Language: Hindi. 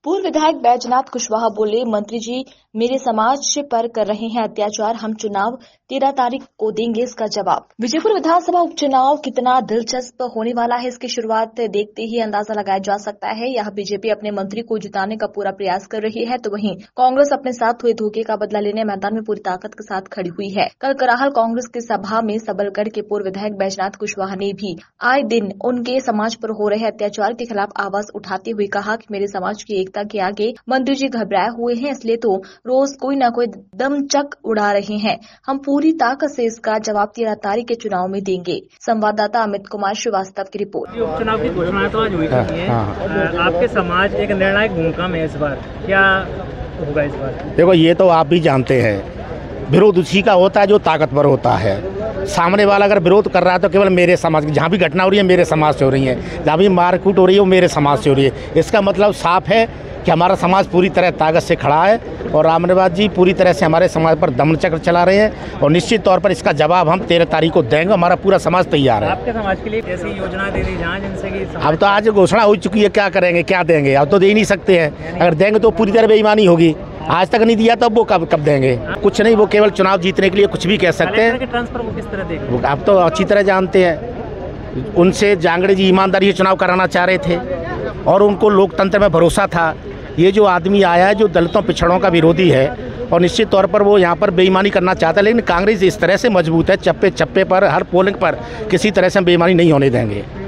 पूर्व विधायक बैजनाथ कुशवाहा बोले, मंत्री जी मेरे समाज पर कर रहे हैं अत्याचार, हम चुनाव 13 तारीख को देंगे इसका जवाब। विजयपुर विधानसभा उपचुनाव कितना दिलचस्प होने वाला है, इसकी शुरुआत देखते ही अंदाजा लगाया जा सकता है। यह बीजेपी अपने मंत्री को जिताने का पूरा प्रयास कर रही है, तो वहीं कांग्रेस अपने साथ हुए धोखे का बदला लेने मैदान में पूरी ताकत के साथ खड़ी हुई है। कल कराहल कांग्रेस की सभा में सबलगढ़ के पूर्व विधायक बैजनाथ कुशवाहा ने भी आए दिन उनके समाज पर हो रहे अत्याचार के खिलाफ आवाज उठाते हुए कहा कि मेरे समाज की एकता के आगे मंत्री जी घबराए हुए हैं, इसलिए तो रोज कोई न कोई दमचक उड़ा रहे हैं। हम पूरी ताकत से इसका जवाब 13 तारीख के चुनाव में देंगे। संवाददाता अमित कुमार श्रीवास्तव की रिपोर्ट। उपचुनाव की घोषणा तो आज हुई है। आपके समाज एक निर्णायक भूमिका में इस बार क्या होगा? इस बार देखो, ये तो आप भी जानते हैं, विरोध उसी का होता है जो ताकतवर होता है। सामने वाला अगर विरोध कर रहा है तो केवल मेरे समाज की, जहाँ भी घटना हो रही है मेरे समाज से हो रही है, जहाँ भी मारकूट हो रही है वो मेरे समाज से हो रही है। इसका मतलब साफ है कि हमारा समाज पूरी तरह ताकत से खड़ा है और रामनिवास जी पूरी तरह से हमारे समाज पर दमन चक्र चला रहे हैं और निश्चित तौर पर इसका जवाब हम 13 तारीख को देंगे। हमारा पूरा समाज तैयार है। आपके समाज के लिए ऐसी योजना दे दी जाए जिनसे कि अब तो आज घोषणा हो चुकी है, क्या करेंगे, क्या देंगे? अब तो दे ही नहीं सकते हैं। अगर देंगे तो पूरी तरह बेईमानी होगी। आज तक नहीं दिया तब वो कब देंगे? कुछ नहीं, वो केवल चुनाव जीतने के लिए कुछ भी कह सकते हैं। ट्रांसफर वो किस तरह देंगे? आप तो अच्छी तरह जानते हैं, उनसे जांगड़े जी ईमानदारी से चुनाव कराना चाह रहे थे और उनको लोकतंत्र में भरोसा था। ये जो आदमी आया है जो दलितों पिछड़ों का विरोधी है और निश्चित तौर पर वो यहाँ पर बेईमानी करना चाहता है, लेकिन कांग्रेस इस तरह से मजबूत है, चप्पे चप्पे पर हर पोलिंग पर किसी तरह से हम बेईमानी नहीं होने देंगे।